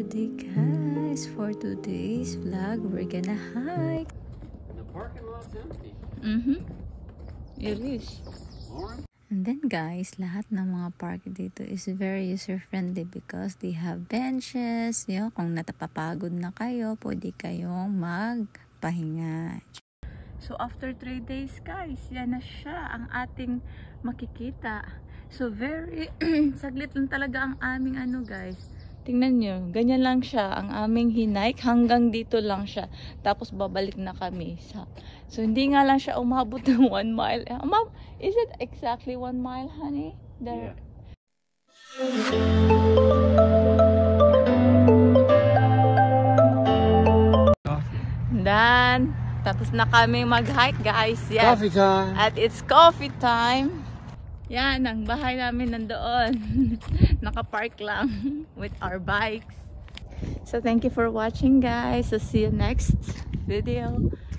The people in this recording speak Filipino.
today, guys. For today's vlog, we're gonna hike. The parking lot's empty. It is. Lauren? And then, guys, lahat ng mga park dito is very user-friendly because they have benches. Yo, kung natapapagod na kayo, pwede kayong magpahinga. So, after 3 days, guys, yan na siya ang ating makikita. So, very, saglit lang talaga ang aming guys. Tingnan nyo, ganyan lang siya, ang aming hinike, hanggang dito lang siya. Tapos, babalik na kami. So, hindi nga lang siya umabot ng 1 mile. Is it exactly 1 mile, honey? Yeah. Dan, tapos na kami mag-hike, guys. Yes. Coffee time! At it's coffee time. Yan, ang bahay namin nandoon. Nakapark lang with our bikes. So, thank you for watching, guys. So, see you next video.